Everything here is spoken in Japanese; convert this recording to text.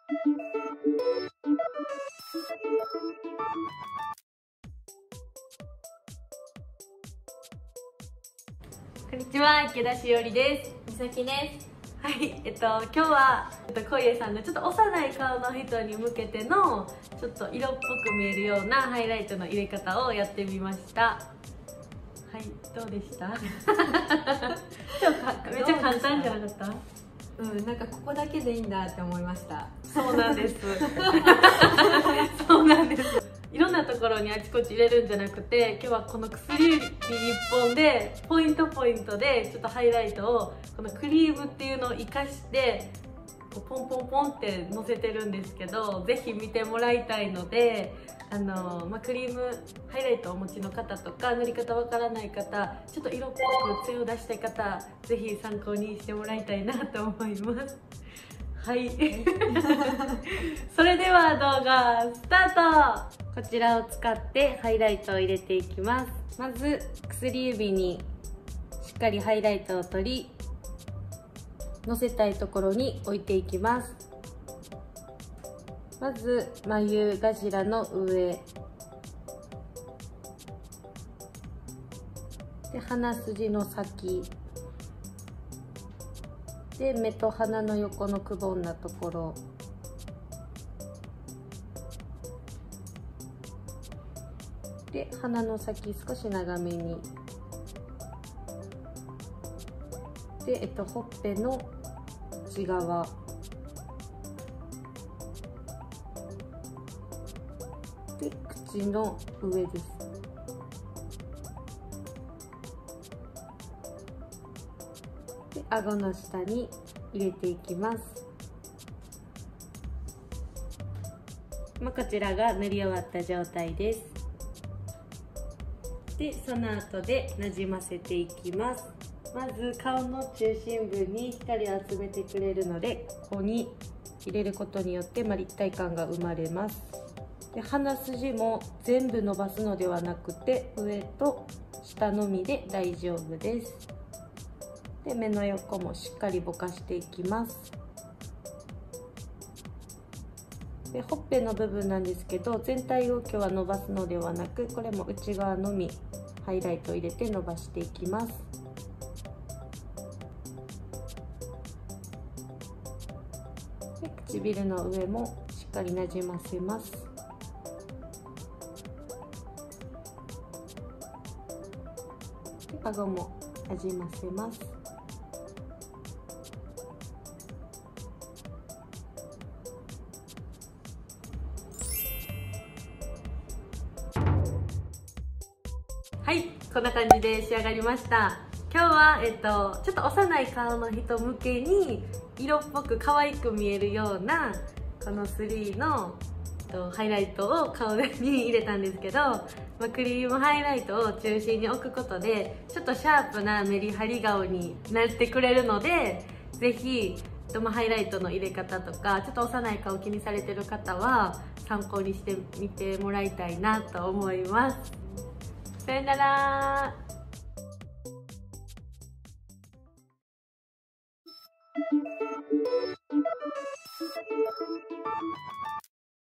こんにちは、池田しおりです。 みさきです。 はい、今日はこいえさんのちょっと幼い顔の人に向けてのちょっと色っぽく見えるようなハイライトの入れ方をやってみました。はい、どうでした？めっちゃ簡単じゃなかった？ なんかここだけでいいんだって思いました。 そうなんです。そうなんです。いろんなところにあちこち入れるんじゃなくて、今日はこの薬指1本でポイントでちょっとハイライトをこのクリームっていうのを活かしてポンポンポンってのせてるんですけど、ぜひ見てもらいたいので、クリームハイライトをお持ちの方とか塗り方わからない方、ちょっと色っぽく艶を出したい方、ぜひ参考にしてもらいたいなと思います。はいそれでは動画スタート。こちらを使ってハイライトを入れていきます。まず薬指にしっかりハイライトを取り、のせたいところに置いていきます。まず眉頭の上で、鼻筋の先で、目と鼻の横のくぼんだところで、鼻の先少し長めにで、ほっぺの内側で、口の上です。で、顎の下に入れていきます。こちらが塗り終わった状態です。で、その後でなじませていきます。まず顔の中心部に光を集めてくれるので、ここに入れることによって立体感が生まれます。で、鼻筋も全部伸ばすのではなくて、上と下のみで大丈夫です。で、目の横もしっかりぼかしていきます。で、ほっぺの部分なんですけど、全体を今日は伸ばすのではなく、これも内側のみハイライトを入れて伸ばしていきます。で、唇の上もしっかりなじませます。で、顎もなじませます。はい、こんな感じで仕上がりました。今日は、ちょっと幼い顔の人向けに色っぽく可愛く見えるようなこの3の、ハイライトを顔に入れたんですけど、クリームハイライトを中心に置くことでちょっとシャープなメリハリ顔になってくれるので、ぜひハイライトの入れ方とか、ちょっと幼い顔気にされてる方は参考にしてみてもらいたいなと思います。さよなら。